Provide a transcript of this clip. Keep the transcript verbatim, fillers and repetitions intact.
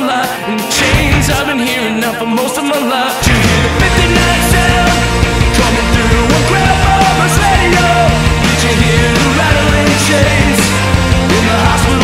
lot. And the chains I've been hearing now for most of my life. You hear the fifty-nine sound coming through on grandmama's radio. Did you hear the rattling chains in the hospital?